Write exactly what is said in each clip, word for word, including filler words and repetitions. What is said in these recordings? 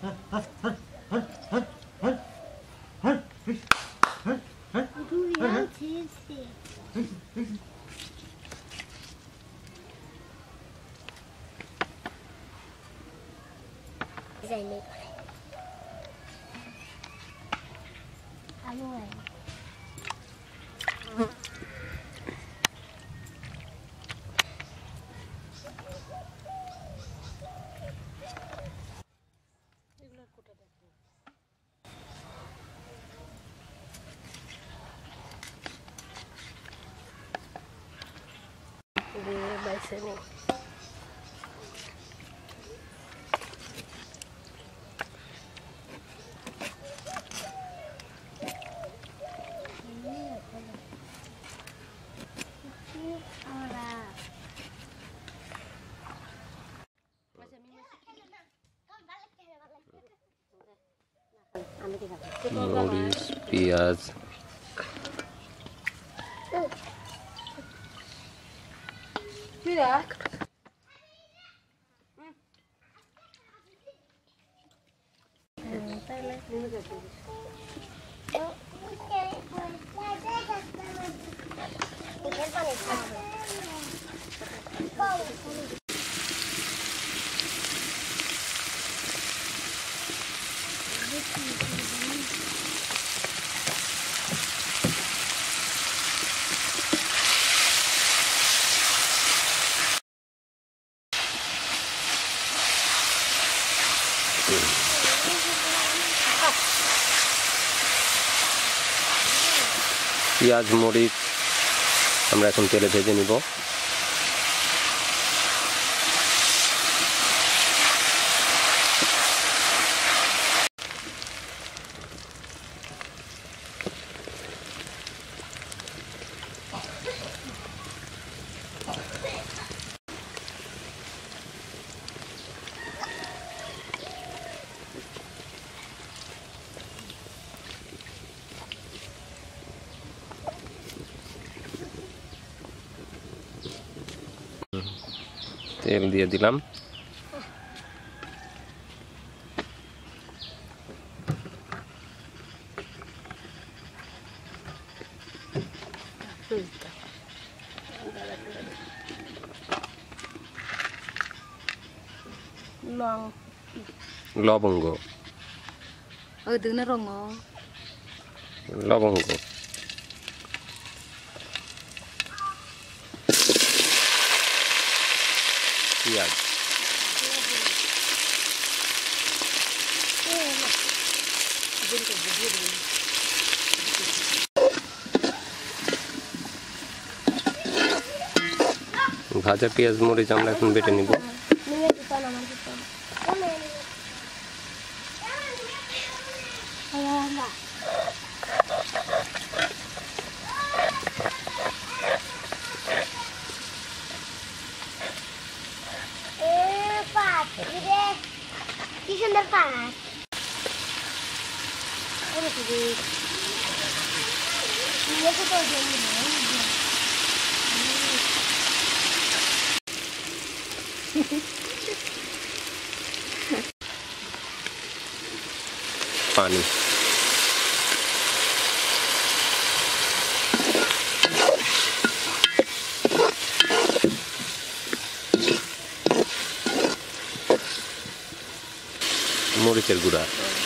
বাইসেনি মরিচ পেঁয়াজ পেঁয়াজ মরিচ আমরা এখন তেলে ভেজে নিব। তেল দিয়ে দিলাম। লবঙ্গ লবঙ্গ পেঁয়াজ ভাজা পেঁয়াজ মরিচ আমরা এখন বেটে নিব। কি সুন্দর পাঁচ পানি মরিচের গুঁড়া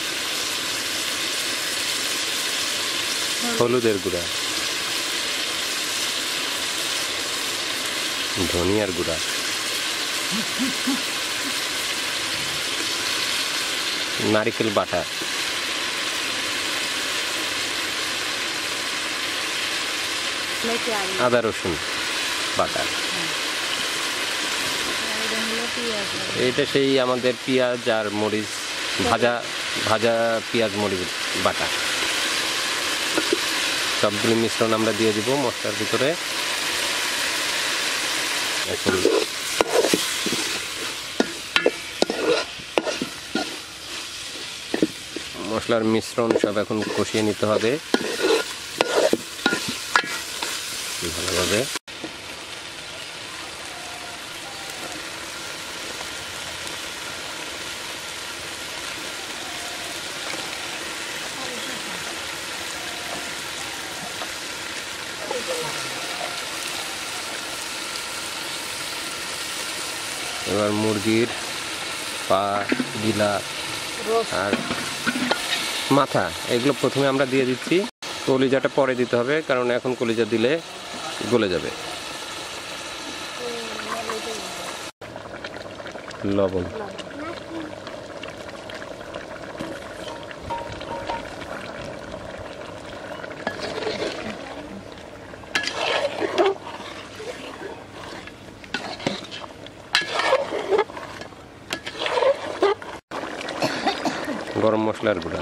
হলুদের গুঁড়া ধনিয়ার গুঁড়া নারকেল বাটা আদা রসুন বাটা। এটা সেই আমাদের পেঁয়াজ আর মরিচ ভাজা ভাজা পেঁয়াজ মরিচ বাটা সবগুলো মিশ্রণ আমরা দিয়ে দিব মশলার ভিতরে। এখন মশলার মিশ্রণ সব এখন কষিয়ে নিতে হবে ভালোভাবে। এবার মুরগির পা, গিলা আর মাথা এগুলো প্রথমে আমরা দিয়ে দিচ্ছি। কলিজাটা পরে দিতে হবে, কারণ এখন কলিজা দিলে গলে যাবে। লবণ, গরম মশলার গুঁড়া,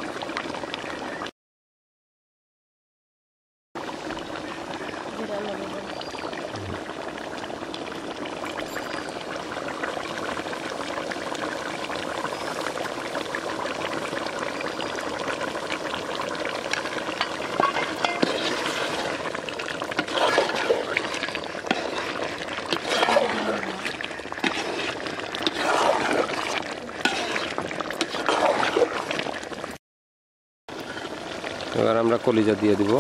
এবার আমরা কলিজা দিয়ে দিব।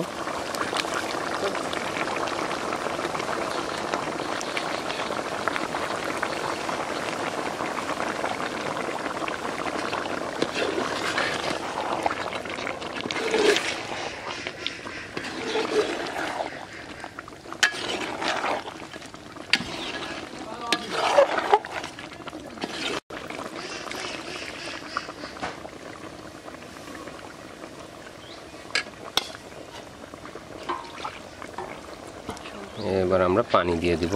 এবার আমরা পানি দিয়ে দিব।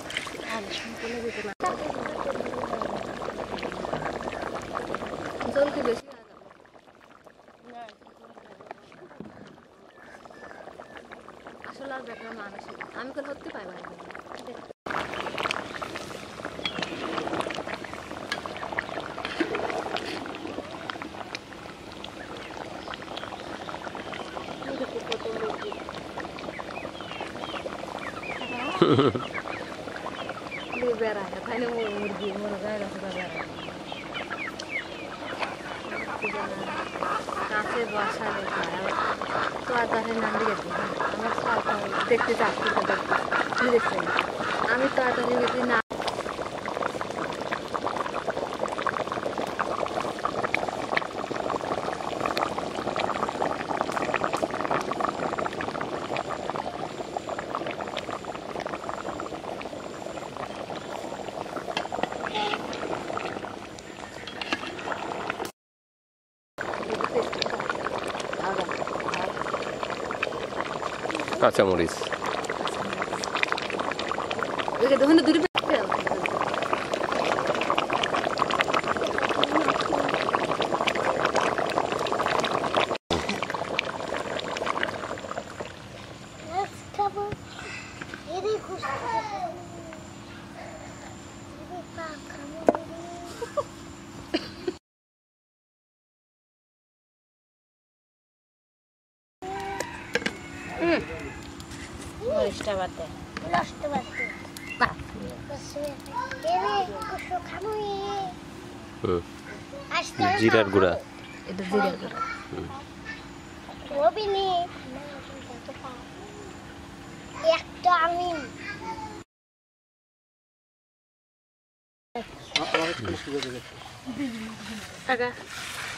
আমি তো ধরতে পারবো না। বেড়ায় তাই না মুরগি মনে গায়ে গাছে বেড়ায় কাছে বাসা রেখে তো আর গাছের নাম গেছি আমার দেখতে চাচ্ছি দেখতে দেখছি আমি তো আর গেছি না। কাঁচামরিচ, মরিচটা বাদে লষ্ট বাতে বাহ এরে কুসু খামুই আজকে জিরার গুঁড়া, এটা জিরার গুঁড়া রবিনি একটা আমি টাকা